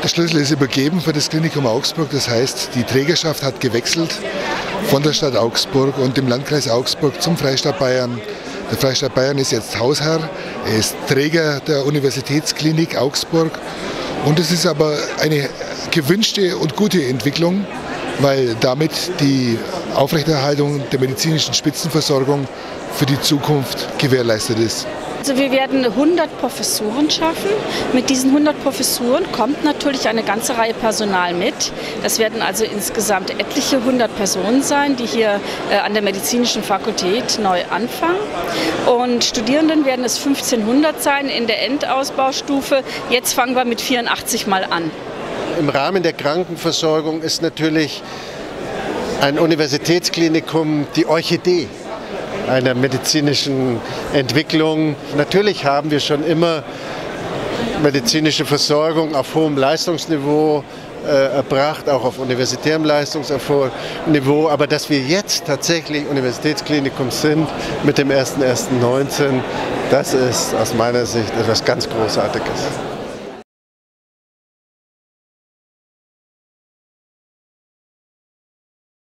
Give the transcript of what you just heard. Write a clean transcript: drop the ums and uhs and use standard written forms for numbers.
Der Schlüssel ist übergeben für das Klinikum Augsburg. Das heißt, die Trägerschaft hat gewechselt von der Stadt Augsburg und dem Landkreis Augsburg zum Freistaat Bayern. Der Freistaat Bayern ist jetzt Hausherr, er ist Träger der Universitätsklinik Augsburg. Und es ist aber eine gewünschte und gute Entwicklung, weil damit die Aufrechterhaltung der medizinischen Spitzenversorgung für die Zukunft gewährleistet ist. Also wir werden 100 Professuren schaffen. Mit diesen 100 Professuren kommt natürlich eine ganze Reihe Personal mit. Das werden also insgesamt etliche 100 Personen sein, die hier an der medizinischen Fakultät neu anfangen. Und Studierenden werden es 1500 sein in der Endausbaustufe. Jetzt fangen wir mit 84 mal an. Im Rahmen der Krankenversorgung ist natürlich ein Universitätsklinikum die Orchidee einer medizinischen Entwicklung. Natürlich haben wir schon immer medizinische Versorgung auf hohem Leistungsniveau erbracht, auch auf universitärem Leistungsniveau. Aber dass wir jetzt tatsächlich Universitätsklinikum sind mit dem 01.01.19, das ist aus meiner Sicht etwas ganz Großartiges.